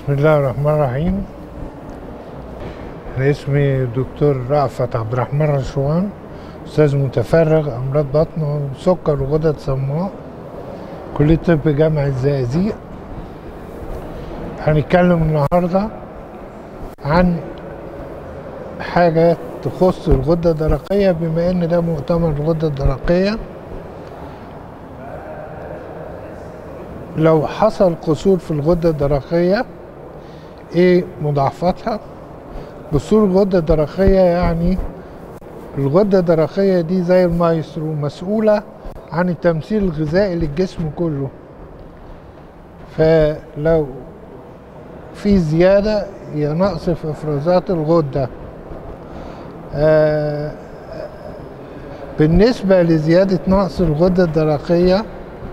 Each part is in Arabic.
بسم الله الرحمن الرحيم. أنا اسمي دكتور رأفت عبد الرحمن رشوان، أستاذ متفرغ أمراض بطن وسكر وغدد صماء، كلية طب جامعة الزقازيق. هنتكلم النهارده عن حاجة تخص الغدة الدرقية، بما إن ده مؤتمر الغدة الدرقية. لو حصل قصور في الغدة الدرقية، إيه مضاعفاتها؟ قصور الغدة الدرقية يعني الغدة الدرقية دي زي المايسترو، مسؤولة عن التمثيل الغذائي للجسم كله. فلو في زيادة يا نقص في إفرازات الغدة، بالنسبة لزيادة نقص الغدة الدرقية،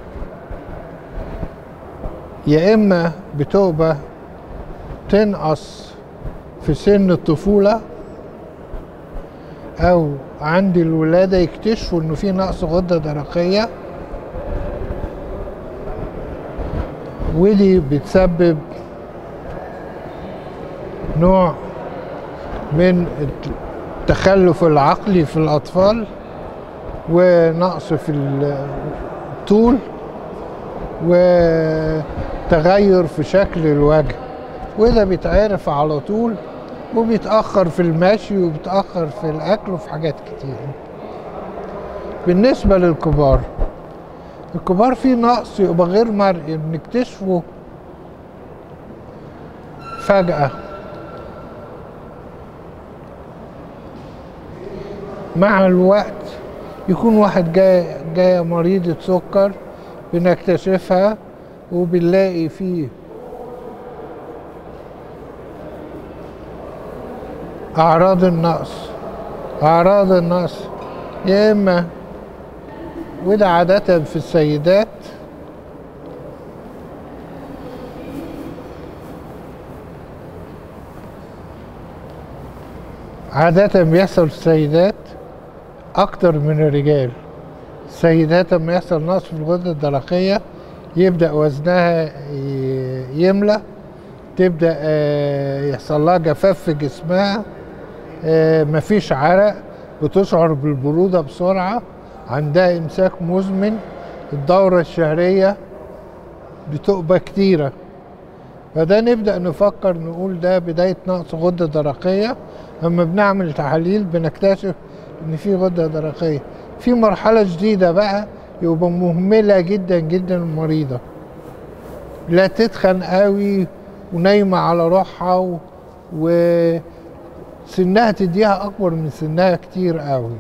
يا إما بتبقى تنقص في سن الطفولة، أو عند الولادة يكتشفوا إنه في نقص غدة درقية، ودي بتسبب نوع من التخلف العقلي في الأطفال، ونقص في الطول، وتغير في شكل الوجه، وده بيتعرف على طول، وبيتأخر في المشي وبيتأخر في الأكل وفي حاجات كتير. بالنسبة للكبار، الكبار في نقص يبقى غير مرئي، بنكتشفه فجأة مع الوقت. يكون واحد جاي مريضة سكر، بنكتشفها وبنلاقي فيه أعراض النقص يا إما، وده عادة في السيدات، عادة بيحصل في السيدات أكتر من الرجال. السيدات لما يحصل نقص في الغدة الدرقية يبدأ وزنها يملى، تبدأ يحصل لها جفاف في جسمها، مفيش عرق، بتشعر بالبرودة بسرعة، عندها إمساك مزمن، الدورة الشهرية بتبقى كتيرة. فده نبدأ نفكر نقول ده بداية نقص غدة درقية. لما بنعمل تحاليل بنكتشف إن في غدة درقية. في مرحلة جديدة بقى يبقى مهملة جدا جدا المريضة، لا تتخن قوي ونايمة على روحها، وسنها تديها أكبر من سنها كتير قوي.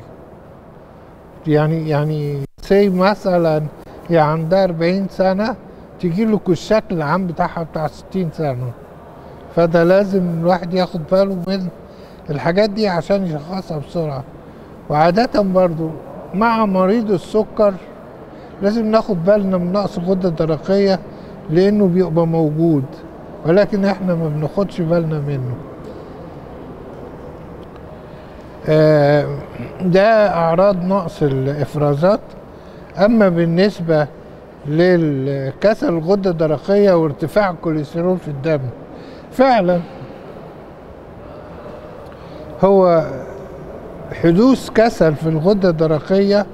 يعني سي مثلا هي عندها 40 سنة، تجيله الشكل العام بتاعها بتاع 60 سنة. فده لازم الواحد ياخد باله من الحاجات دي عشان يشخصها بسرعة. وعادة برضو مع مريض السكر لازم ناخد بالنا من نقص الغدة الدرقية، لأنه بيبقى موجود ولكن احنا ما بناخدش بالنا منه. ده أعراض نقص الإفرازات. أما بالنسبة للكسل الغدة الدرقية وارتفاع الكوليسترول في الدم، فعلا هو حدوث كسل في الغدة الدرقية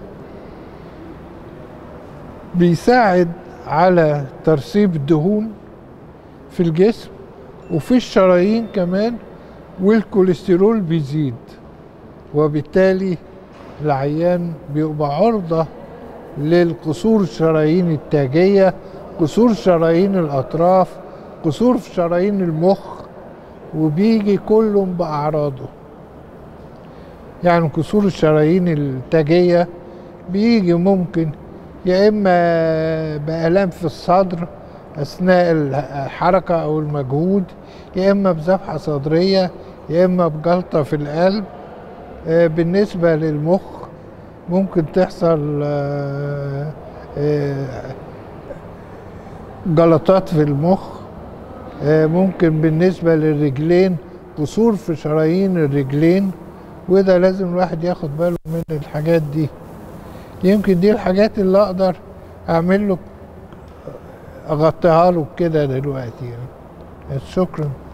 بيساعد على ترسيب الدهون في الجسم وفي الشرايين كمان، والكوليسترول بيزيد، وبالتالي العيان بيبقى عرضة للقصور الشرايين التاجية، قصور شرايين الأطراف، قصور في شرايين المخ، وبيجي كلهم بأعراضه. يعني قصور الشرايين التاجية بيجي ممكن يا إما بآلام في الصدر أثناء الحركة أو المجهود، يا إما بذبحة صدرية، يا إما بجلطة في القلب. بالنسبة للمخ ممكن تحصل جلطات في المخ. ممكن بالنسبة للرجلين قصور في شرايين الرجلين، وده لازم الواحد ياخد باله من الحاجات دي. يمكن دي الحاجات اللي أقدر أعمل له، أغطيها له كده دلوقتي يعني. شكرا.